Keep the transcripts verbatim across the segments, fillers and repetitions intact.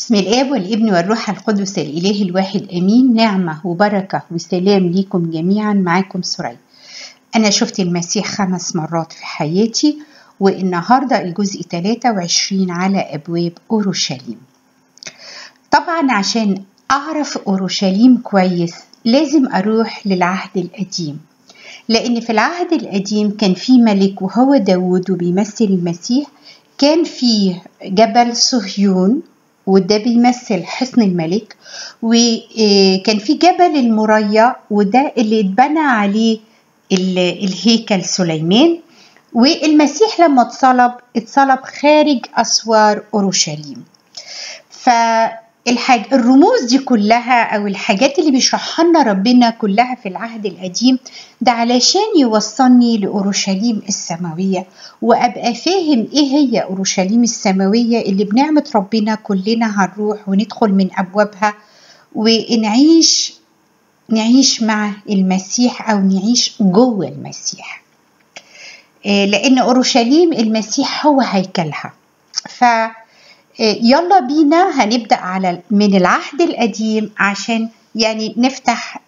بسم الآب والابن والروح القدس الإله الواحد أمين. نعمة وبركة وسلام ليكم جميعا. معاكم سوريا. أنا شفت المسيح خمس مرات في حياتي، والنهاردة الجزء ثلاثة وعشرين على أبواب أورشليم. طبعا عشان أعرف أورشليم كويس لازم أروح للعهد القديم، لأن في العهد القديم كان في ملك وهو داود وبيمثل المسيح. كان فيه جبل صهيون وده بيمثل حصن الملك، وكان في جبل المريا وده اللي اتبنى عليه الهيكل سليمان. والمسيح لما اتصلب اتصلب خارج أسوار أورشليم. فالحاج الرموز دي كلها أو الحاجات اللي بيشرحها لنا ربنا كلها في العهد القديم ده علشان يوصلني لأورشليم السماوية، وأبقى فاهم إيه هي أورشليم السماوية اللي بنعمة ربنا كلنا هنروح وندخل من أبوابها ونعيش نعيش مع المسيح أو نعيش جوه المسيح، لأن أورشليم المسيح هو هيكلها. فيلا بينا هنبدأ على من العهد القديم عشان يعني نفتح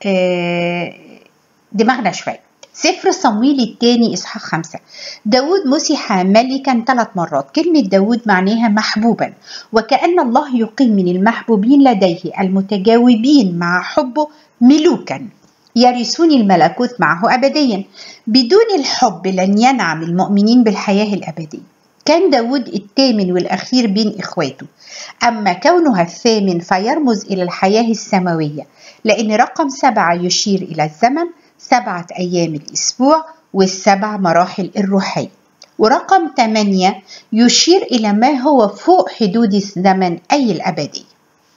دماغنا شوية. سفر صمويل الثاني إصحاح خمسة. داود مسح ملكا ثلاث مرات. كلمة داود معناها محبوبا، وكأن الله يقيم من المحبوبين لديه المتجاوبين مع حبه ملوكا يرثون الملكوت معه أبديا. بدون الحب لن ينعم المؤمنين بالحياة الأبدية. كان داود الثامن والأخير بين إخواته، أما كونها الثامن فيرمز إلى الحياة السماوية، لأن رقم سبعة يشير إلى الزمن، سبعة أيام الأسبوع والسبع مراحل الروحية. ورقم ثمانية يشير إلى ما هو فوق حدود الزمن أي الأبدية.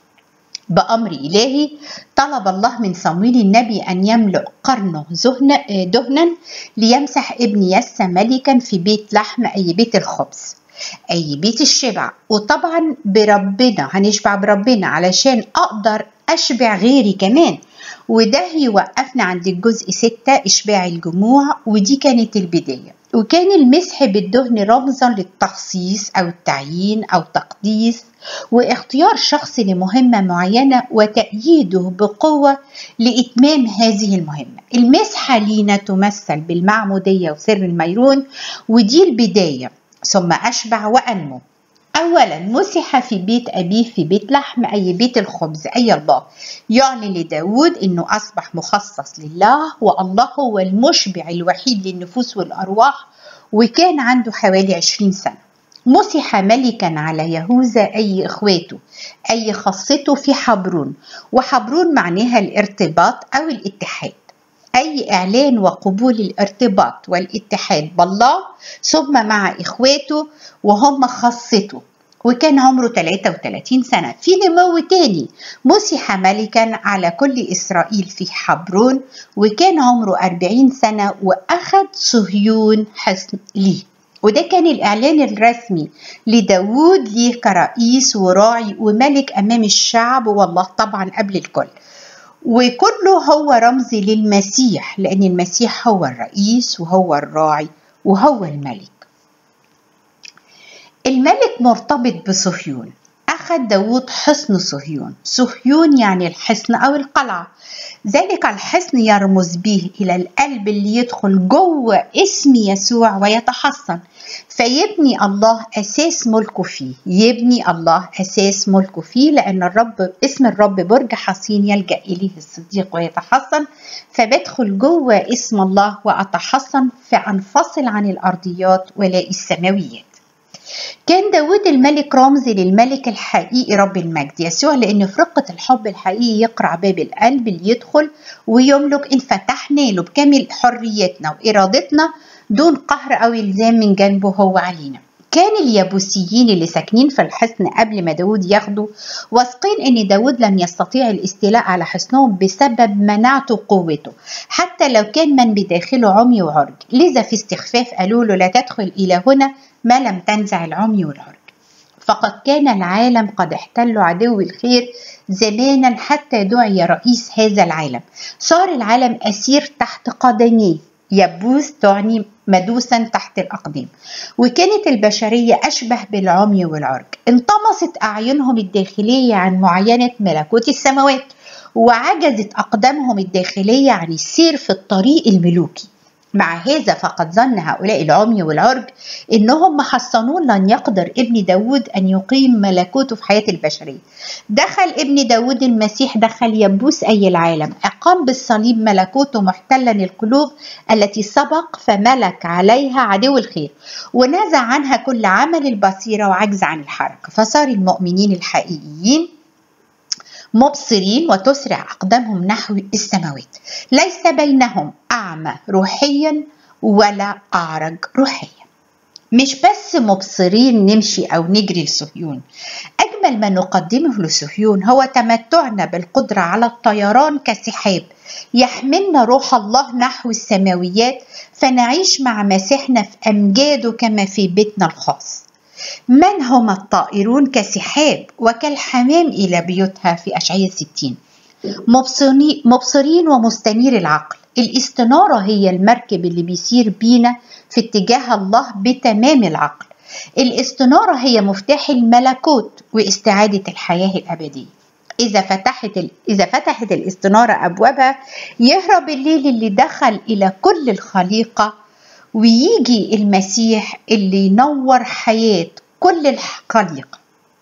بأمر إلهي طلب الله من صمويل النبي أن يملأ قرنه دهنا ليمسح ابن يسى ملكا في بيت لحم أي بيت الخبز أي بيت الشبع. وطبعا بربنا هنشبع بربنا علشان أقدر أشبع غيري كمان، وده يوقفنا عند الجزء ستة إشباع الجموع، ودي كانت البداية. وكان المسح بالدهن رمزا للتخصيص أو التعيين أو تقديس واختيار شخص لمهمة معينة وتأييده بقوة لإتمام هذه المهمة. المسحة لينا تمثل بالمعمودية وسر الميرون، ودي البداية. ثم أشبع وأنمو. أولا مسح في بيت أبيه في بيت لحم أي بيت الخبز أي الله، يعلن لداود أنه أصبح مخصص لله، والله هو المشبع الوحيد للنفوس والأرواح، وكان عنده حوالي عشرين سنة. مسح ملكا على يهوذا أي إخواته أي خاصته في حبرون، وحبرون معناها الارتباط أو الاتحاد، أي إعلان وقبول الارتباط والاتحاد بالله ثم مع إخواته وهم خاصته. وكان عمره ثلاثة وثلاثين سنة. في نمو تاني، مسح ملكا على كل إسرائيل في حبرون، وكان عمره أربعين سنة وأخذ صهيون حصن ليه. وده كان الإعلان الرسمي لداود ليه كرئيس وراعي وملك أمام الشعب، والله طبعا قبل الكل. وكله هو رمز للمسيح، لأن المسيح هو الرئيس وهو الراعي وهو الملك. الملك مرتبط بصهيون. أخذ داود حصن صهيون. صهيون يعني الحصن أو القلعة. ذلك الحصن يرمز به إلى القلب اللي يدخل جوه اسم يسوع ويتحصن، فيبني الله أساس ملكه فيه. يبني الله أساس ملكه فيه لأن الرب اسم الرب برج حصين يلجأ إليه الصديق ويتحصن، فبدخل جوه اسم الله وأتحصن فأنفصل عن الأرضيات ولاقي السماويات. كان داود الملك رمز للملك الحقيقي رب المجد يسوع، لأن في رقة الحب الحقيقي يقرع باب القلب اللي يدخل ويملك إن فتحنا له بكامل حريتنا وإرادتنا دون قهر أو إلزام من جانبه هو علينا. كان اليابوسيين اللي ساكنين في الحصن قبل ما داود ياخده واثقين ان داود لم يستطيع الاستيلاء على حصنهم بسبب مناعته وقوته، حتى لو كان من بداخله عمي وعرج. لذا في استخفاف قالوا له لا تدخل إلى هنا ما لم تنزع العمي والعرج. فقد كان العالم قد احتل عدو الخير زمانا حتى دعي رئيس هذا العالم. صار العالم أسير تحت قدميه، يبوس تعني مدوسا تحت الأقدام. وكانت البشرية أشبه بالعمي والعرج، انطمست أعينهم الداخلية عن معاينة ملكوت السماوات، وعجزت أقدامهم الداخلية عن السير في الطريق الملوكي. مع هذا فقد ظن هؤلاء العمي والعرج إنهم محصنون لن يقدر ابن داود أن يقيم ملكوته في حياة البشرية. دخل ابن داود المسيح، دخل يبوس أي العالم، أقام بالصليب ملكوته محتلا القلوب التي سبق فملك عليها عدو الخير، ونزع عنها كل عمل البصيرة وعجز عن الحركة، فصار المؤمنين الحقيقيين مبصرين وتسرع أقدامهم نحو السماوات، ليس بينهم أعمى روحيا ولا أعرج روحيا. مش بس مبصرين نمشي أو نجري لصهيون، أجمل ما نقدمه لصهيون هو تمتعنا بالقدرة على الطيران كسحاب يحملنا روح الله نحو السماويات، فنعيش مع مسيحنا في أمجاده كما في بيتنا الخاص. من هم الطائرون كسحاب وكالحمام إلى بيوتها في أشعياء ستين. مبصرين ومستنير العقل. الاستنارة هي المركب اللي بيسير بينا في اتجاه الله بتمام العقل. الاستنارة هي مفتاح الملكوت واستعادة الحياة الأبدية. إذا فتحت, إذا فتحت الاستنارة أبوابها، يهرب الليل اللي دخل إلى كل الخليقة، ويجي المسيح اللي ينور حياة كل الخليقة.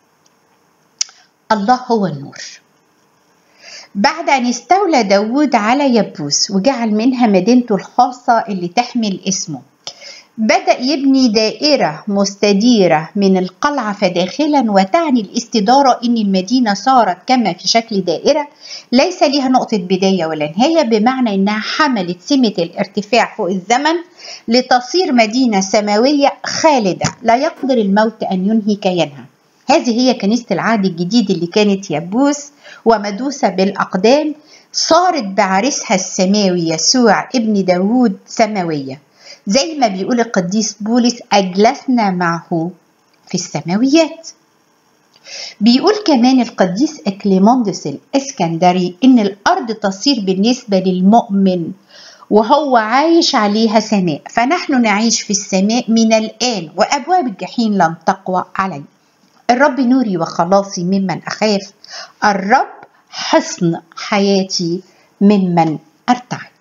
الله هو النور. بعد أن استولى داود على يبوس وجعل منها مدينته الخاصة اللي تحمل اسمه، بدأ يبني دائرة مستديرة من القلعة فداخلا، وتعني الاستدارة إن المدينة صارت كما في شكل دائرة ليس لها نقطة بداية ولا نهاية، بمعنى إنها حملت سمة الارتفاع فوق الزمن لتصير مدينة سماوية خالدة لا يقدر الموت أن ينهي كيانها. هذه هي كنيسة العهد الجديد اللي كانت يبوس ومدوسة بالأقدام، صارت بعرسها السماوي يسوع ابن داود سماوية، زي ما بيقول القديس بولس أجلسنا معه في السماويات. بيقول كمان القديس أكليموندس الإسكندري إن الأرض تصير بالنسبة للمؤمن وهو عايش عليها سماء، فنحن نعيش في السماء من الآن، وأبواب الجحيم لن تقوى علي. الرب نوري وخلاصي ممن أخاف، الرب حصن حياتي ممن أرتعد.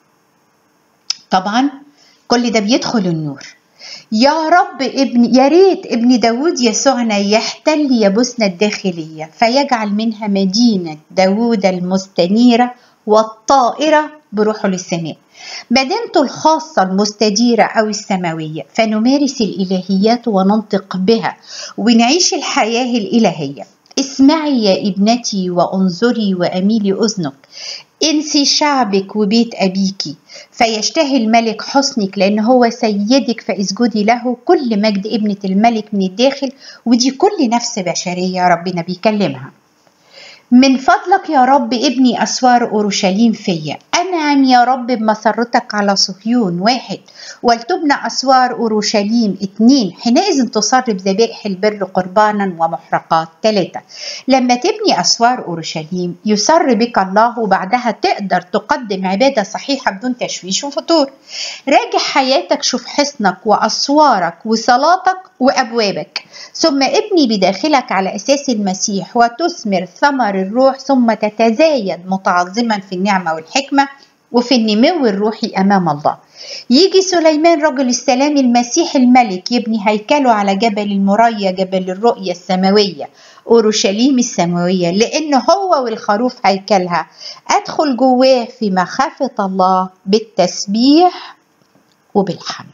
طبعا كل ده بيدخل النور. يا رب ابن يا ريت ابن داود يسوعنا يحتل يبوسنا الداخلية، فيجعل منها مدينة داود المستنيرة والطائرة بروحه للسماء، مدينته الخاصة المستديرة أو السماوية، فنمارس الإلهيات وننطق بها ونعيش الحياة الإلهية. اسمعي يا ابنتي وانظري وأميلي أذنك، انسي شعبك وبيت أبيك، فيشتهي الملك حسنك لأن هو سيدك، فاسجدي له. كل مجد ابنة الملك من الداخل، ودي كل نفس بشرية ربنا بيكلمها. من فضلك يا رب ابني أسوار أورشليم فيا، أنعم يا رب بمسرتك على صهيون. واحد، ولتبنى أسوار أورشليم. اتنين، حينئذ تصر بذبائح البر قربانا ومحرقات. ثلاثة، لما تبني أسوار أورشليم يسر بك الله، وبعدها تقدر تقدم عبادة صحيحة بدون تشويش وفتور. راجع حياتك، شوف حصنك وأسوارك وصلاتك وأبوابك، ثم ابني بداخلك على أساس المسيح وتثمر ثمر الروح، ثم تتزايد متعظما في النعمة والحكمة وفي النمو الروحي أمام الله. يجي سليمان رجل السلام المسيح الملك يبني هيكله على جبل المريا، جبل الرؤية السماوية، أورشليم السماوية، لأنه هو والخروف هيكلها. أدخل جواه في مخافة الله بالتسبيح وبالحمد.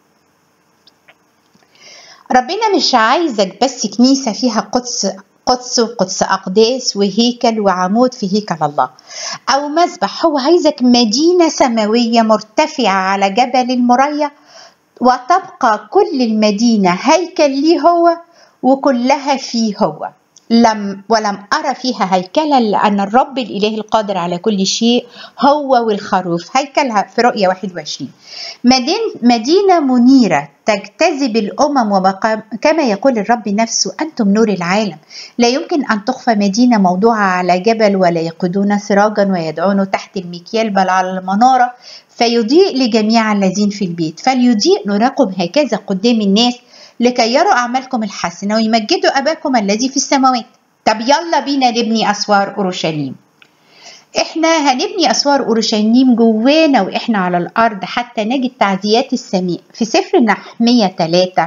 ربنا مش عايزك بس كنيسة فيها قدس قدس وقدس أقداس وهيكل وعمود في هيكل الله أو مذبح، هو عايزك مدينة سماوية مرتفعة على جبل المريا، وتبقى كل المدينة هيكل ليه هو وكلها فيه هو. لم ولم أرى فيها هيكلا لأن الرب الإله القادر على كل شيء هو والخروف. هيكلها في رؤية واحد وعشرين. مدينة منيرة تجتذب الأمم، وكما يقول الرب نفسه أنتم نور العالم. لا يمكن أن تخفى مدينة موضوعة على جبل، ولا يقودون سراجا ويدعونه تحت المكيال بل على المنارة فيضيء لجميع الذين في البيت. فليضيء نوركم هكذا قدام الناس لكي يروا أعمالكم الحسنة ويمجدوا أباكم الذي في السماوات. طب يلا بينا نبني أسوار أورشليم. احنا هنبني أسوار أورشليم جوانا وإحنا على الأرض حتى نجد تعزيات السماء. في سفر نحمية ثلاثة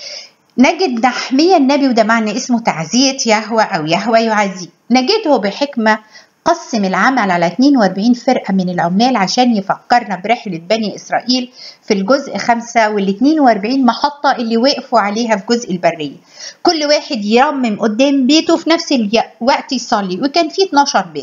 نجد نحمية النبي، وده معنى اسمه تعزية يهوه أو يهوه يعزي. نجده بحكمة قسم العمل على اثنين وأربعين فرقة من العمال عشان يفكرنا برحلة بني إسرائيل في الجزء خمسة، وال اثنين وأربعين محطة اللي وقفوا عليها في جزء البرية. كل واحد يرمم قدام بيته في نفس الوقت يصلي، وكان فيه اتناشر باب.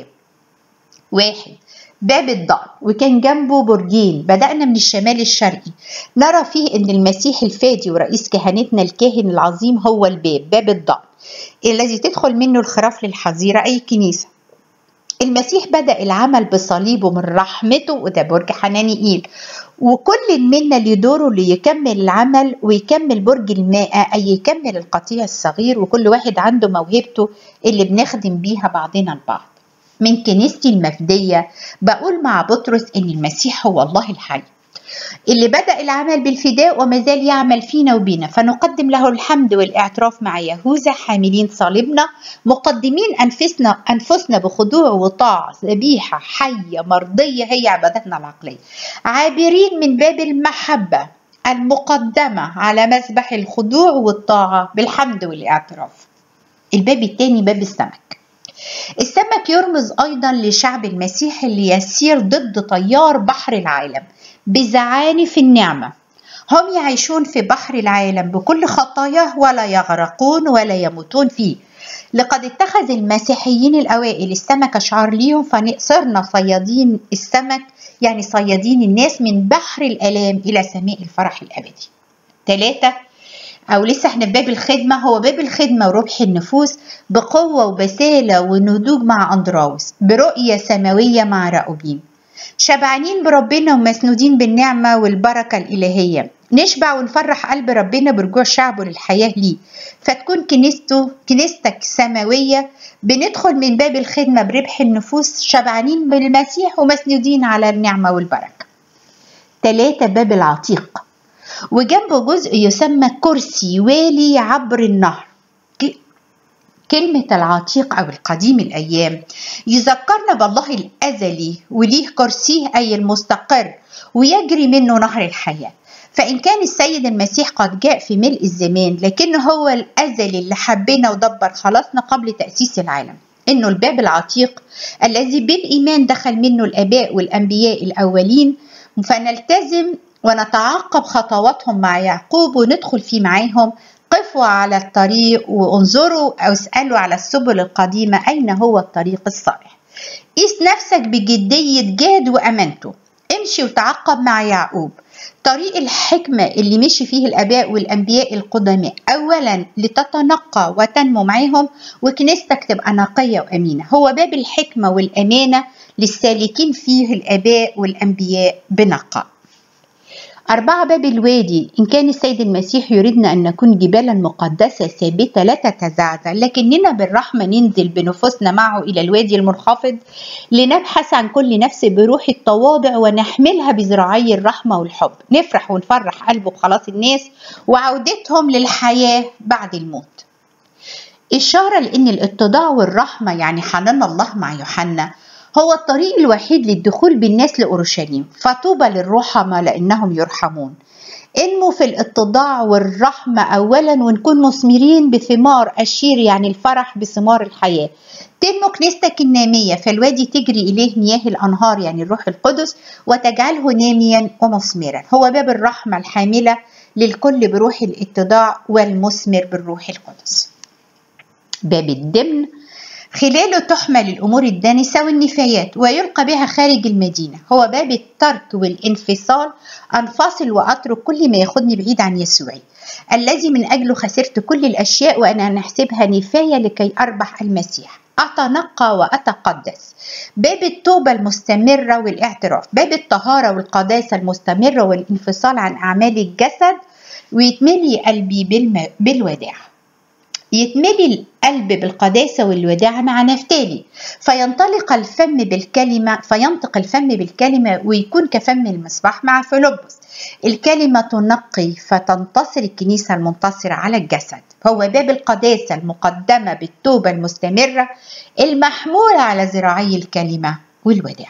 واحد باب الضأن، وكان جنبه برجين. بدأنا من الشمال الشرقي نرى فيه ان المسيح الفادي ورئيس كهنتنا الكاهن العظيم هو الباب، باب الضأن الذي تدخل منه الخراف للحظيرة أي كنيسة. المسيح بدأ العمل بصليبه من رحمته، وده برج حنانيئيل، وكل منا اللي دوره اللي يكمل العمل ويكمل برج الماء أي يكمل القطيع الصغير، وكل واحد عنده موهبته اللي بنخدم بيها بعضنا البعض. من كنيستي المفدية بقول مع بطرس إن المسيح هو الله الحي اللي بدأ العمل بالفداء وما زال يعمل فينا وبينا، فنقدم له الحمد والاعتراف مع يهوذا حاملين صليبنا مقدمين أنفسنا أنفسنا بخضوع وطاعة ذبيحة حية مرضية هي عبادتنا العقلية، عابرين من باب المحبة المقدمة على مذبح الخضوع والطاعة بالحمد والاعتراف. الباب الثاني باب السمك. السمك يرمز أيضا لشعب المسيح اللي يسير ضد تيار بحر العالم بزعانف النعمة. هم يعيشون في بحر العالم بكل خطاياه ولا يغرقون ولا يموتون فيه. لقد اتخذ المسيحيين الأوائل السمك شعار ليهم، فصرنا صيادين السمك يعني صيادين الناس من بحر الآلام إلى سماء الفرح الأبدي. ثلاثة أو لسه احنا في باب الخدمة، هو باب الخدمة وربح النفوس بقوة وبسالة ونضوج مع أندراوس، برؤية سماوية مع راؤوبين، شبعانين بربنا ومسنودين بالنعمة والبركة الإلهية. نشبع ونفرح قلب ربنا برجوع شعبه للحياة ليه، فتكون كنيسته كنيستك سماوية. بندخل من باب الخدمة بربح النفوس شبعانين بالمسيح ومسنودين على النعمة والبركة. ثلاثة باب العتيق، وجنبه جزء يسمى كرسي والي عبر النهر. كلمة العتيق أو القديم الأيام يذكرنا بالله الأزلي وليه كرسيه أي المستقر ويجري منه نهر الحياة. فإن كان السيد المسيح قد جاء في ملء الزمان، لكنه هو الأزلي اللي حبنا ودبر خلاصنا قبل تأسيس العالم. إنه الباب العتيق الذي بالإيمان دخل منه الآباء والأنبياء الأولين، فنلتزم ونتعاقب خطواتهم مع يعقوب وندخل فيه معاهم. قفوا على الطريق وانظروا أو اسألوا على السبل القديمة أين هو الطريق الصالح. قيس نفسك بجدية جهد وأمانته. امشي وتعاقب مع يعقوب طريق الحكمة اللي مشي فيه الآباء والأنبياء القدماء، أولا لتتنقى وتنمو معهم وكنيستك تبقى نقية وأمينة. هو باب الحكمة والأمانة للسالكين فيه الآباء والأنبياء بنقاء. أربعة باب الوادي. إن كان السيد المسيح يريدنا أن نكون جبالا مقدسة ثابتة لا تتزعزع، لكننا بالرحمة ننزل بنفوسنا معه إلى الوادي المنخفض لنبحث عن كل نفس بروح التواضع ونحملها بذراعي الرحمة والحب. نفرح ونفرح قلبه بخلاص الناس وعودتهم للحياة بعد الموت. إشارة لأن الاتضاع والرحمة يعني حنان الله مع يوحنا هو الطريق الوحيد للدخول بالناس لأورشليم. فطوبى للرحمة لأنهم يرحمون. انمو في الاتضاع والرحمة أولا ونكون مثمرين بثمار الشير يعني الفرح بثمار الحياة. تنمو كنيستك النامية فالوادي تجري إليه مياه الأنهار يعني الروح القدس وتجعله ناميا ومثمرا. هو باب الرحمة الحاملة للكل بروح الاتضاع والمثمر بالروح القدس. باب الدمن، خلاله تحمل الأمور الدانسة والنفايات ويلقى بها خارج المدينة. هو باب الترك والانفصال، أنفصل وأترك كل ما ياخدني بعيد عن يسوعي. الذي من أجله خسرت كل الأشياء وأنا نحسبها نفاية لكي أربح المسيح، أتنقى وأتقدس. باب التوبة المستمرة والاعتراف، باب الطهارة والقداسة المستمرة والانفصال عن أعمال الجسد، ويتملي قلبي بالم... بالوداع. يتملي القلب بالقداسة والوداع مع نفتالي، فينطلق الفم بالكلمة فينطق الفم بالكلمة ويكون كفم المصباح مع فيلبس. الكلمة تنقي فتنتصر الكنيسة المنتصرة على الجسد. هو باب القداسة المقدمة بالتوبة المستمرة المحمولة على ذراعي الكلمة والوداع.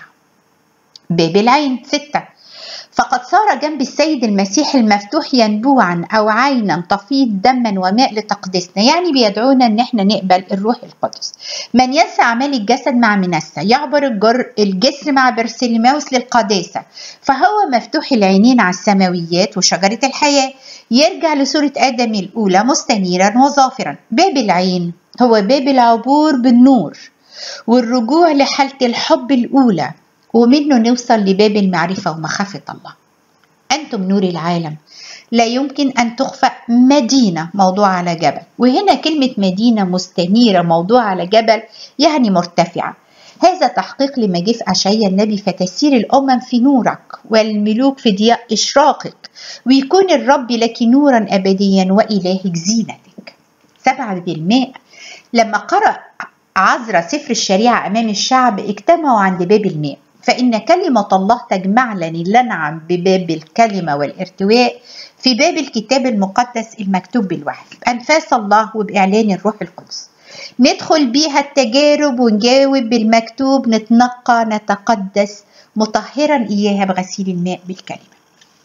باب العين ستة، فقد صار جنب السيد المسيح المفتوح ينبوعا أو عينا تفيض دما وماء لتقديسنا، يعني بيدعونا ان احنا نقبل الروح القدس. من ينسى أعمال الجسد مع منسى يعبر الجر الجسر مع برسلماوس للقداسة، فهو مفتوح العينين على السماويات وشجرة الحياة، يرجع لصورة آدم الأولى مستنيرا وظافرا. باب العين هو باب العبور بالنور والرجوع لحالة الحب الأولى، ومنه نوصل لباب المعرفة ومخافة الله. أنتم نور العالم، لا يمكن أن تخفى مدينة موضوعة على جبل. وهنا كلمة مدينة مستنيرة موضوعة على جبل يعني مرتفعة. هذا تحقيق لما جه في أشعياء النبي، فتسير الأمم في نورك والملوك في ضياء إشراقك، ويكون الرب لك نورا أبديا وإلهك زينتك. سبعة بالماء، لما قرأ عذرا سفر الشريعة أمام الشعب اجتمعوا عند باب الماء، فإن كلمة الله تجمعنا لننعم بباب الكلمة والارتواء في باب الكتاب المقدس المكتوب بالوحي بأنفاس الله وبإعلان الروح القدس. ندخل بيها التجارب ونجاوب بالمكتوب، نتنقى نتقدس مطهرا إياها بغسيل الماء بالكلمة.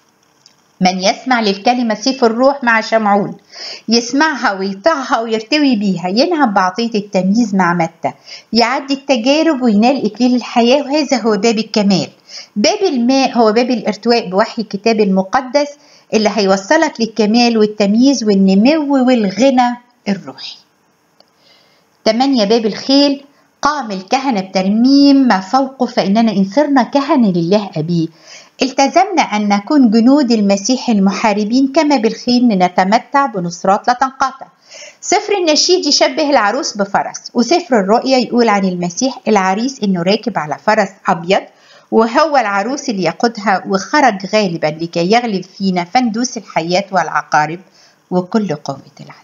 من يسمع للكلمة سيف الروح مع شمعون، يسمعها ويطيعها ويرتوي بيها، ينعم بعطية التمييز مع متى، يعدي التجارب وينال إكليل الحياة، وهذا هو باب الكمال. باب الماء هو باب الارتواء بوحي الكتاب المقدس اللي هيوصلك للكمال والتمييز والنمو والغنى الروحي. ثمانية، باب الخيل، قام الكهنة بترميم ما فوقه، فإننا إن صرنا كهنة لله أبيه التزمنا أن نكون جنود المسيح المحاربين كما بالخيل نتمتع بنصرات لا تنقطع. سفر النشيد يشبه العروس بفرس، وسفر الرؤيا يقول عن المسيح العريس إنه راكب على فرس أبيض وهو العروس اللي يقودها، وخرج غالبا لكي يغلب فينا فندوس الحياة والعقارب وكل قوة العدو.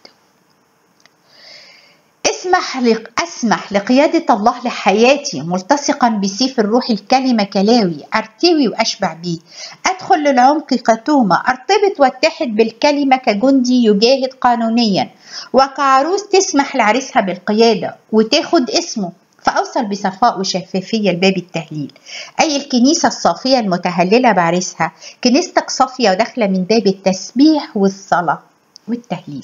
اسمح لق... أسمح لقيادة الله لحياتي ملتصقا بسيف الروح الكلمة كلاوي، أرتوي وأشبع بيه، أدخل للعمق كتومة، أرتبط واتحد بالكلمة كجندي يجاهد قانونيا، وكعروس تسمح لعريسها بالقيادة وتاخد اسمه، فأوصل بصفاء وشفافية لباب التهليل. أي الكنيسة الصافية المتهللة بعريسها، كنيستك صافية وداخلة من باب التسبيح والصلاة والتهليل.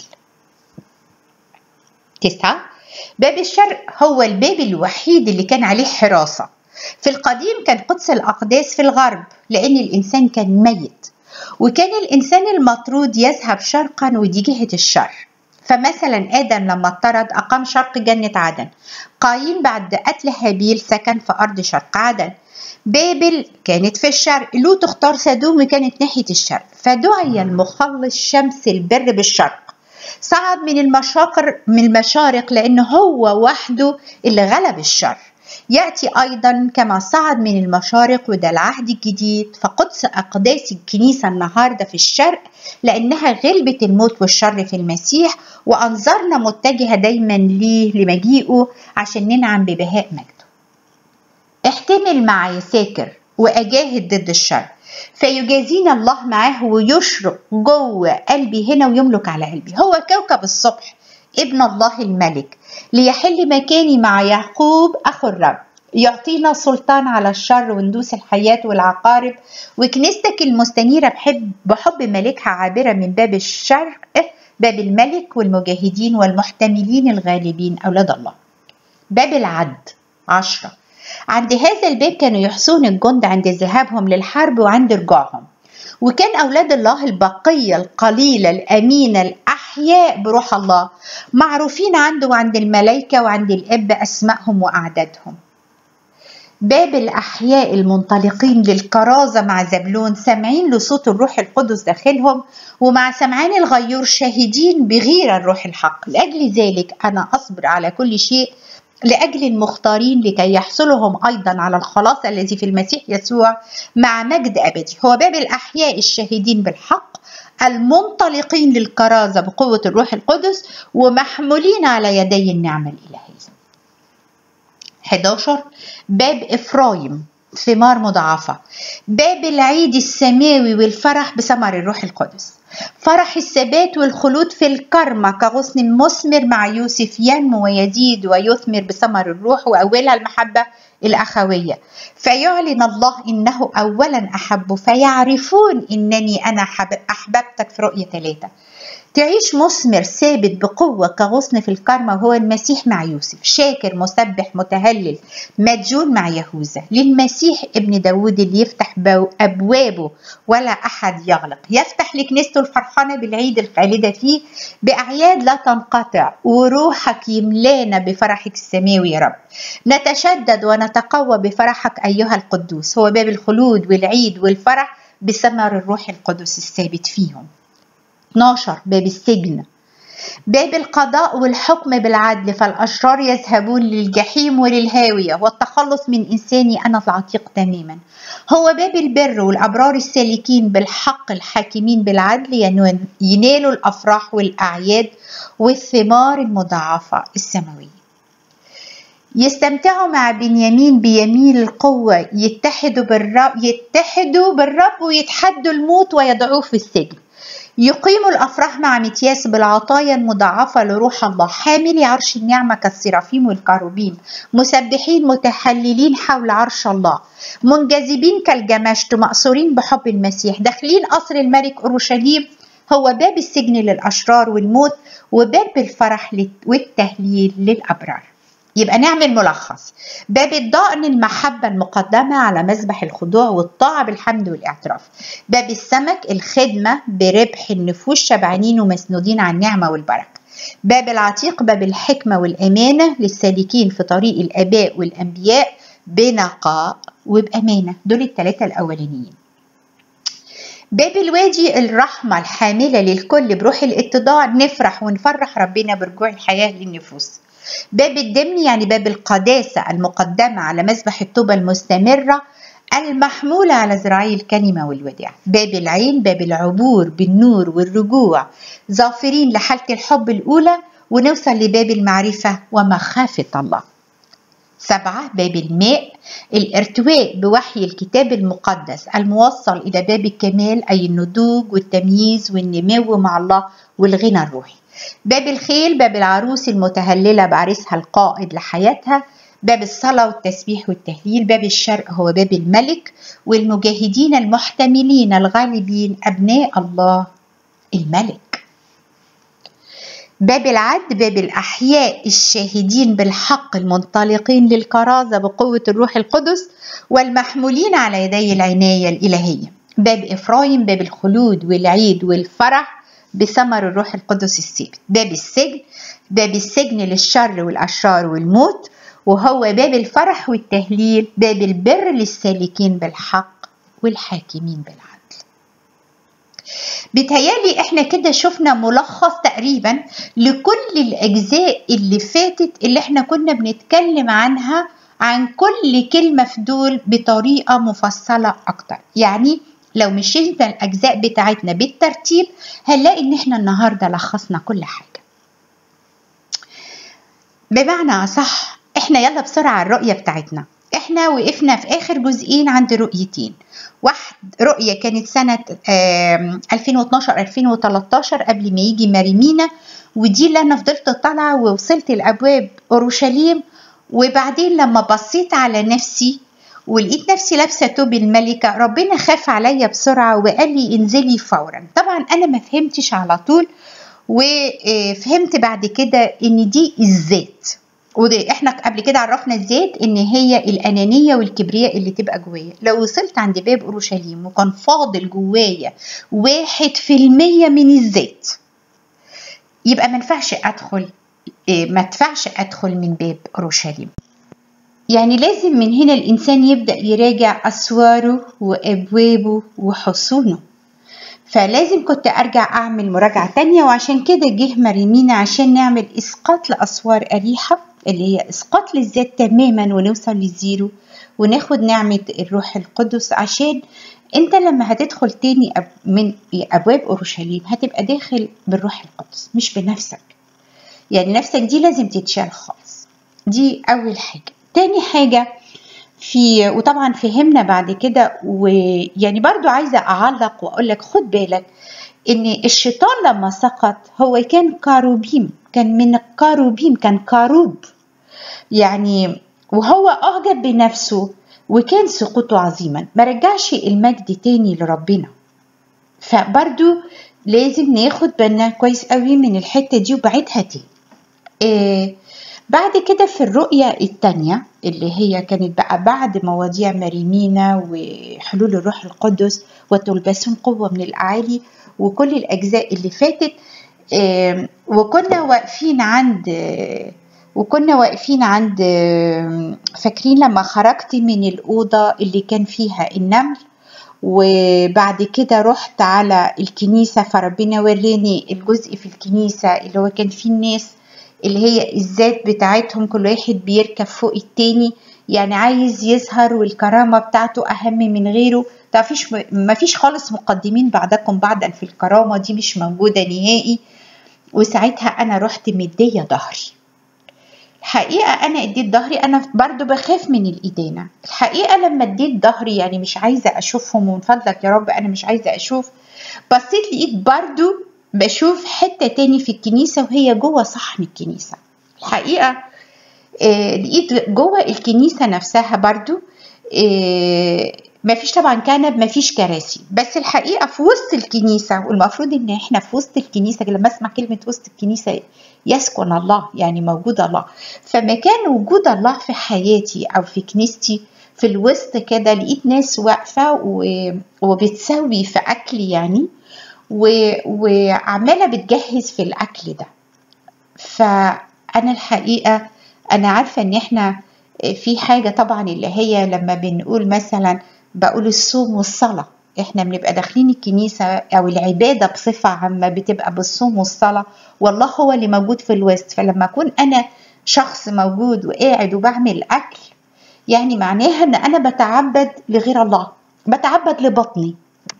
تسعة، باب الشرق هو الباب الوحيد اللي كان عليه حراسة. في القديم كان قدس الأقداس في الغرب لأن الإنسان كان ميت، وكان الإنسان المطرود يذهب شرقا ودي جهة الشر. فمثلا آدم لما اطرد أقام شرق جنة عدن، قايين بعد قتل هابيل سكن في أرض شرق عدن، بابل كانت في الشرق، لوط اختار سدوم وكانت ناحية الشرق، فدعي المخلص شمس البر بالشرق. صعد من المشاقر من المشارق لأنه هو وحده اللي غلب الشر. يأتي أيضا كما صعد من المشارق، وده العهد الجديد، فقدس أقداس الكنيسة النهاردة في الشرق لأنها غلبت الموت والشر في المسيح، وأنظرنا متجهة دايما ليه لمجيئه عشان ننعم ببهاء مجده. احتمل معي ساكر وأجاهد ضد الشر، فيجازينا الله معاه ويشرق جوه قلبي هنا ويملك على قلبي. هو كوكب الصبح ابن الله الملك ليحل مكاني مع يعقوب أخو الرب، يعطينا سلطان على الشر وندوس الحياة والعقارب، وكنيستك المستنيرة بحب بحب ملكها عابرة من باب الشرق باب الملك والمجاهدين والمحتملين الغالبين أولاد الله. باب العد عشرة، عند هذا الباب كانوا يحصون الجند عند ذهابهم للحرب وعند رجوعهم، وكان أولاد الله البقية القليلة الأمينة الأحياء بروح الله معروفين عنده وعند الملائكة وعند الأب أسمائهم وأعدادهم. باب الأحياء المنطلقين للكرازة مع زبلون سامعين لصوت الروح القدس داخلهم، ومع سمعان الغيور شاهدين بغير الروح الحق. لأجل ذلك أنا أصبر على كل شيء لأجل المختارين لكي يحصلهم أيضا على الخلاص الذي في المسيح يسوع مع مجد أبدي. هو باب الأحياء الشاهدين بالحق المنطلقين للكرازة بقوة الروح القدس ومحمولين على يدي النعمة الإلهية. إحدى عشر باب إفرايم ثمار مضاعفة. باب العيد السماوي والفرح بثمر الروح القدس. فرح الثبات والخلود في الكرمة كغصن مثمر مع يوسف ينمو ويزيد ويثمر بثمر الروح، وأولها المحبة الأخوية. فيعلن الله إنه أولا أحب فيعرفون إنني أنا أحببتك في رؤية ثلاثة. تعيش مثمر ثابت بقوة كغصن في الكرمة وهو المسيح مع يوسف، شاكر مسبح متهلل مديون مع يهوذا، للمسيح ابن داود اللي يفتح أبوابه ولا أحد يغلق، يفتح لكنيسته الفرحانة بالعيد الخالدة فيه بأعياد لا تنقطع، وروحك يملانا بفرحك السماوي يا رب. نتشدد ونتقوى بفرحك أيها القدوس. هو باب الخلود والعيد والفرح بثمر الروح القدس الثابت فيهم. اثني عشر باب السجن. باب القضاء والحكم بالعدل، فالأشرار يذهبون للجحيم وللهاوية والتخلص من إنساني أنا العتيق تماما. هو باب البر والأبرار السالكين بالحق الحاكمين بالعدل ينالوا الأفراح والأعياد والثمار المضاعفة السماوية. يستمتعوا مع بنيامين بيمين القوة، يتحدوا بالرب يتحدوا بالرب ويتحدوا الموت ويدعوه في السجن. يقيم الأفراح مع متياس بالعطايا المضاعفة لروح الله، حاملي عرش النعمة كالسرافيم والكروبيم، مسبحين متحللين حول عرش الله، منجذبين كالجمشت، مأسورين بحب المسيح، داخلين قصر الملك أورشليم. هو باب السجن للأشرار والموت، وباب الفرح والتهليل للأبرار. يبقى نعمل ملخص. باب الضأن المحبة المقدمة على مذبح الخضوع والطاعة بالحمد والاعتراف. باب السمك الخدمة بربح النفوس شبعانين ومسنودين عن النعمة والبركة. باب العتيق باب الحكمة والأمانة للسالكين في طريق الآباء والأنبياء بنقاء وبأمانة. دول الثلاثة الأولانيين. باب الوادي الرحمة الحاملة للكل بروح الاتضاع، نفرح ونفرح ربنا برجوع الحياة للنفوس. باب الدمن يعني باب القداسة المقدمة على مذبح التوبة المستمرة المحمولة على ذراعي الكلمة والوداع. باب العين باب العبور بالنور والرجوع، ظافرين لحالة الحب الأولى ونوصل لباب المعرفة ومخافة الله. سبعة باب الماء الارتواء بوحي الكتاب المقدس الموصل إلى باب الكمال، أي النضوج والتمييز والنمو مع الله والغنى الروحي. باب الخيل باب العروس المتهللة بعرسها القائد لحياتها. باب الصلاة والتسبيح والتهليل. باب الشرق هو باب الملك والمجاهدين المحتملين الغالبين أبناء الله الملك. باب العد باب الأحياء الشاهدين بالحق المنطلقين للكرازة بقوة الروح القدس والمحمولين على يدي العناية الإلهية. باب إفرايم باب الخلود والعيد والفرح بثمر الروح القدس الثابت. باب السجن باب السجن للشر والأشرار والموت، وهو باب الفرح والتهليل. باب البر للسالكين بالحق والحاكمين بالعدل. بتهيالي احنا كده شفنا ملخص تقريبا لكل الأجزاء اللي فاتت اللي احنا كنا بنتكلم عنها، عن كل كلمة في دول بطريقة مفصلة أكتر. يعني لو مشينا الأجزاء بتاعتنا بالترتيب هنلاقي إن إحنا النهاردة لخصنا كل حاجة. بمعنى أصح إحنا يلا بسرعة الرؤية بتاعتنا. إحنا وقفنا في آخر جزئين عند رؤيتين. واحد رؤية كانت سنة ألفين واثناشر ألفين وثلاثة عشر قبل ما يجي مريمينا، ودي اللي أنا فضلت طالعة ووصلت لأبواب أورشليم. وبعدين لما بصيت على نفسي ولقيت نفسي لابسه توب الملكه، ربنا خاف عليا بسرعه وقال لي انزلي فورا. طبعا انا ما فهمتش على طول، وفهمت بعد كده ان دي الذات. وده احنا قبل كده عرفنا الذات ان هي الانانيه والكبرياء اللي تبقى جوايا. لو وصلت عند باب اورشليم وكان فاضل جوايا واحد في المية من الذات، يبقى ما ينفعش ادخل ما ينفعش ادخل من باب اورشليم. يعني لازم من هنا الإنسان يبدأ يراجع أسواره وأبوابه وحصونه. فلازم كنت أرجع أعمل مراجعة تانية، وعشان كده جه مريمينا عشان نعمل إسقاط لأسوار أريحة اللي هي إسقاط للذات تماما ونوصل للزيرو، وناخد نعمة الروح القدس. عشان انت لما هتدخل تاني من أبواب أورشليم هتبقى داخل بالروح القدس مش بنفسك، يعني نفسك دي لازم تتشال خالص. دي أول حاجة. تاني حاجة في، وطبعا فهمنا بعد كده، ويعني برضو عايزة أعلق وأقول لك خد بالك إن الشيطان لما سقط هو كان كاروبيم، كان من الكاروبيم، كان كاروب يعني، وهو أعجب بنفسه وكان سقوطه عظيما، ما رجعش المجد تاني لربنا. فبرضو لازم ناخد بالنا كويس قوي من الحتة دي وبعدها تاني. إيه بعد كده في الرؤية التانية اللي هي كانت بقى بعد مواضيع مريمينا وحلول الروح القدس وتلبسون قوة من الأعالي وكل الأجزاء اللي فاتت، إيه وكنا واقفين عند وكنا واقفين عند فاكرين لما خرجت من الأوضة اللي كان فيها النمل، وبعد كده رحت على الكنيسة فربنا وريني الجزء في الكنيسة اللي هو كان فيه الناس اللي هي الذات بتاعتهم كل واحد بيركب فوق التاني، يعني عايز يظهر والكرامة بتاعته أهم من غيره. مفيش مفيش خالص مقدمين بعدكم بعدا في الكرامة دي، مش موجودة نهائي. وساعتها أنا رحت مدية ظهري. الحقيقة أنا اديت ظهري، أنا برضو بخاف من الإدانة. الحقيقة لما اديت ظهري يعني مش عايزة أشوفهم، ومن فضلك يا رب أنا مش عايزة أشوف. بصيت لقيت برضو بشوف حتة تاني في الكنيسة وهي جوه صحن الكنيسة. الحقيقة آه لقيت جوه الكنيسة نفسها برضو آه مفيش طبعا كنب، مفيش كراسي، بس الحقيقة في وسط الكنيسة، والمفروض ان احنا في وسط الكنيسة. لما اسمع كلمة وسط الكنيسة يسكن الله، يعني موجود الله. فمكان وجود الله في حياتي او في كنيستي في الوسط كده، لقيت ناس واقفة وبتسوي في اكل يعني، وعمالة بتجهز في الاكل ده. فانا الحقيقة انا عارفة ان احنا في حاجة طبعا اللي هي لما بنقول مثلا بقول الصوم والصلاة، احنا بنبقى داخلين الكنيسة او العبادة بصفة عامة بتبقى بالصوم والصلاة، والله هو اللي موجود في الوسط. فلما اكون انا شخص موجود وقاعد وبعمل اكل، يعني معناها ان انا بتعبد لغير الله، بتعبد لبطني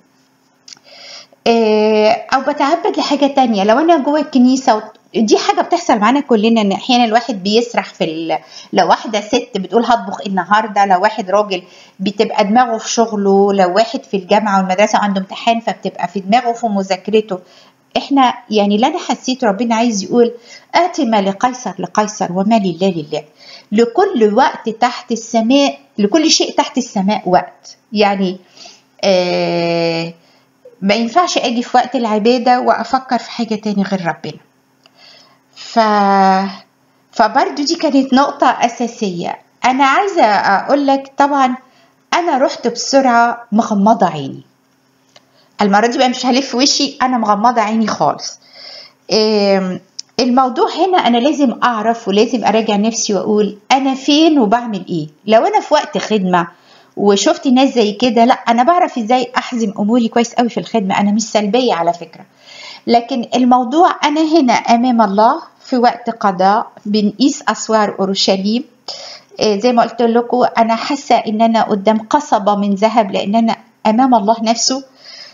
او بتعبد لحاجة تانية. لو انا جوه الكنيسة، دي حاجة بتحصل معانا كلنا، ان احيانا الواحد بيسرح في ال... لو واحدة ست بتقول هطبخ النهاردة، لو واحد راجل بتبقى دماغه في شغله، لو واحد في الجامعة والمدرسة عنده امتحان فبتبقى في دماغه في مذاكرته. احنا يعني اللي انا حسيت ربنا عايز يقول اتي ما لقيصر لقيصر وما لله لله. لكل وقت تحت السماء، لكل شيء تحت السماء وقت. يعني آه ما ينفعش اجي في وقت العبادة وافكر في حاجة تاني غير ربنا. ف... فبرضو دي كانت نقطة أساسية. أنا عايزة أقول لك طبعا أنا رحت بسرعة مغمضة عيني المرة دي بقى، مش هلف وشي، أنا مغمضة عيني خالص. الموضوع هنا أنا لازم أعرف ولازم أراجع نفسي وأقول أنا فين وبعمل إيه. لو أنا في وقت خدمة وشفت ناس زي كده، لا أنا بعرف إزاي أحزم أموري كويس قوي في الخدمة، أنا مش سلبية على فكرة. لكن الموضوع أنا هنا أمام الله في وقت قضاء بنقيس أسوار أورشليم. زي ما قلت لكم أنا حاسة إن أنا قدام قصبة من ذهب، لأن أنا أمام الله نفسه.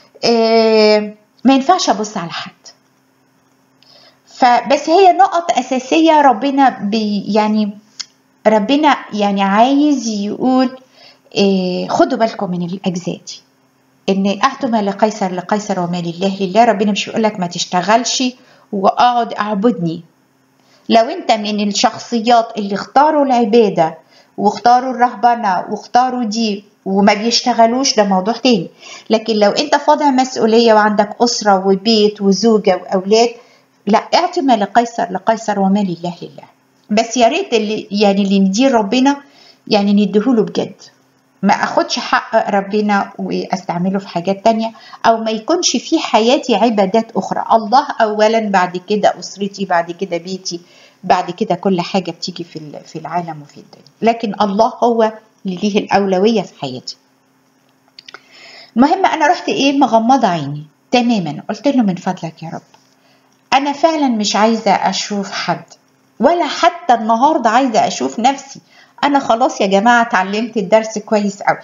ما ينفعش أبص على حد. فبس هي نقط أساسية ربنا بي يعني ربنا يعني عايز يقول خدوا بالكم من الأجزاء دي، إن أعطوا ما لقيصر لقيصر وما لله لله. ربنا مش بيقولك ما تشتغلش وأقعد أعبدني. لو أنت من الشخصيات اللي اختاروا العبادة واختاروا الرهبنة واختاروا دي وما بيشتغلوش، ده موضوع تاني. لكن لو أنت في وضع مسؤولية وعندك أسرة وبيت وزوجة وأولاد، لا، اعطي ما لقيصر لقيصر وما لله لله. بس يا ريت اللي يعني اللي ندير ربنا يعني نديهوله بجد، ما أخدش حق ربنا وأستعمله في حاجات تانية، أو ما يكونش في حياتي عبادات أخرى. الله أولا، بعد كده أسرتي، بعد كده بيتي، بعد كده كل حاجة بتيجي في في العالم وفي الدنيا، لكن الله هو اللي ليه الأولوية في حياتي. المهم أنا رحت إيه مغمضة عيني تماما، قلت له من فضلك يا رب أنا فعلا مش عايزة أشوف حد، ولا حتى النهاردة عايزة أشوف نفسي. أنا خلاص يا جماعة اتعلمت الدرس كويس قوي،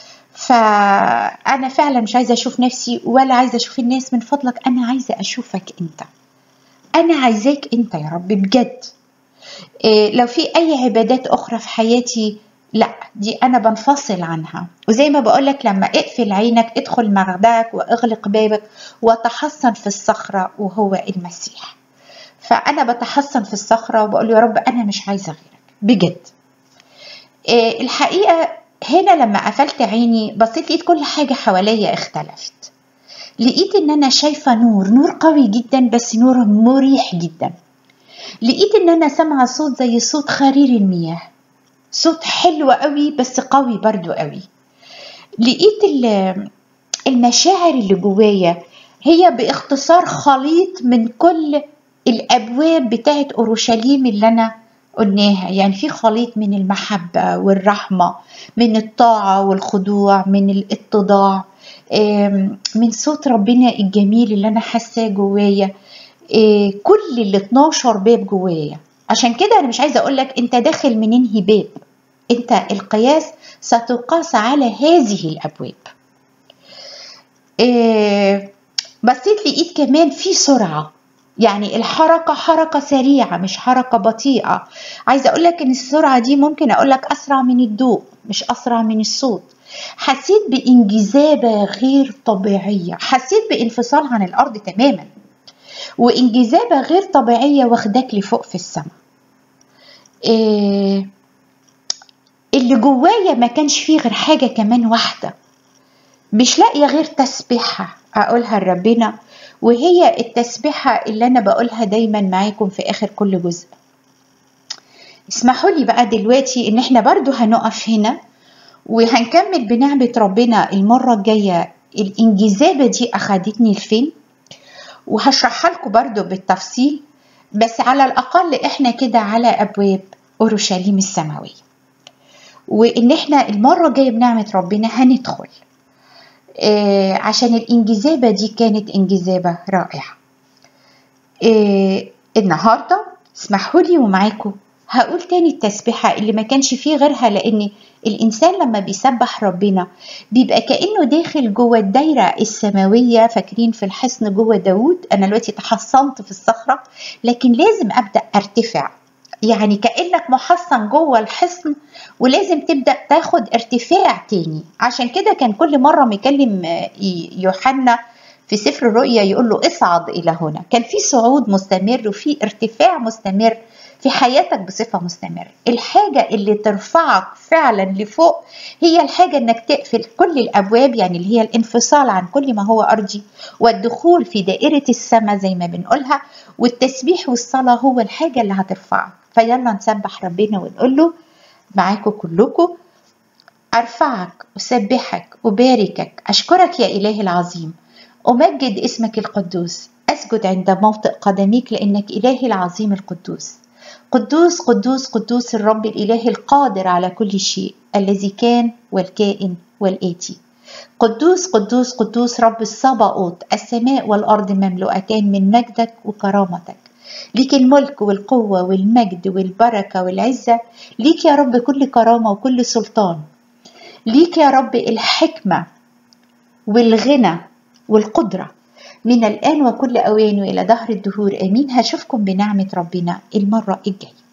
فأنا فعلا مش عايزة أشوف نفسي ولا عايزة أشوف الناس. من فضلك أنا عايزة أشوفك أنت، أنا عايزاك أنت يا رب بجد. إيه لو في أي عبادات أخرى في حياتي لا، دي أنا بنفصل عنها. وزي ما بقولك لما اقفل عينك ادخل مخدعك واغلق بابك وتحصن في الصخرة وهو المسيح. فأنا بتحصن في الصخرة وبقول يا رب أنا مش عايزة غيرك بجد. إيه الحقيقة هنا لما قفلت عيني بصيت لقيت كل حاجة حواليا اختلفت. لقيت ان انا شايفة نور، نور قوي جدا بس نور مريح جدا. لقيت ان انا سامعة صوت زي صوت خرير المياه، صوت حلو قوي بس قوي برضو قوي. لقيت المشاعر اللي جوايا هي باختصار خليط من كل الابواب بتاعت اورشليم اللي انا قلناها، يعني في خليط من المحبة والرحمة، من الطاعة والخضوع، من الاتضاع، من صوت ربنا الجميل اللي انا حاساه جوايا. كل ال اتناشر باب جوايا. عشان كده انا مش عايزه اقول لك انت داخل من انهي باب، انت القياس ستقاس على هذه الابواب. بصيت لقيت كمان في سرعه، يعني الحركه حركه سريعه مش حركه بطيئه. عايزه اقول لك ان السرعه دي ممكن اقول لك اسرع من الضوء مش اسرع من الصوت. حسيت بانجذابه غير طبيعيه، حسيت بانفصال عن الارض تماما، وانجذابه غير طبيعيه واخداك لفوق في السماء. إيه اللي جوايا ما كانش فيه غير حاجه كمان واحده، مش لاقيه غير تسبيحه اقولها لربنا، وهي التسبيحه اللي انا بقولها دايما معاكم في اخر كل جزء. اسمحوا لي بقى دلوقتي ان احنا برضو هنقف هنا وهنكمل بنعمه ربنا المره الجايه الانجذابه دي اخدتني لفين، وهشرحها لكم برضو بالتفصيل، بس على الأقل إحنا كده على أبواب أورشليم السماوية. وإن إحنا المرة جاية بنعمة ربنا هندخل إيه عشان الإنجذابة دي كانت إنجذابة رائعة. إيه النهاردة اسمحوا لي ومعاكم هقول تاني التسبيحة اللي ما كانش فيه غيرها، لأن الإنسان لما بيسبح ربنا بيبقى كأنه داخل جوه الدايرة السماوية. فاكرين في الحصن جوه داود، أنا دلوقتي تحصنت في الصخرة لكن لازم أبدأ أرتفع، يعني كأنك محصن جوه الحصن ولازم تبدأ تاخد ارتفاع تاني. عشان كده كان كل مرة مكلم يوحنا في سفر الرؤيا يقول له اصعد إلى هنا. كان في صعود مستمر وفي ارتفاع مستمر في حياتك بصفة مستمرة. الحاجة اللي ترفعك فعلا لفوق هي الحاجة انك تقفل كل الابواب، يعني اللي هي الانفصال عن كل ما هو ارضي والدخول في دائرة السماء زي ما بنقولها. والتسبيح والصلاة هو الحاجة اللي هترفعك. فيلا نسبح ربنا ونقول له معاكم كلكم: ارفعك اسبحك اباركك اشكرك يا الهي العظيم، امجد اسمك القدوس، اسجد عند موطئ قدميك لانك الهي العظيم القدوس. قدوس قدوس قدوس الرب الإله القادر على كل شيء، الذي كان والكائن والآتي. قدوس قدوس قدوس رب الصباؤوت، السماء والأرض مملوءتان من مجدك وكرامتك. ليك الملك والقوة والمجد والبركة والعزة، ليك يا رب كل كرامة وكل سلطان. ليك يا رب الحكمة والغنى والقدرة من الآن وكل أوان وإلى دهر الدهور. آمين. هشوفكم بنعمة ربنا المرة الجاية.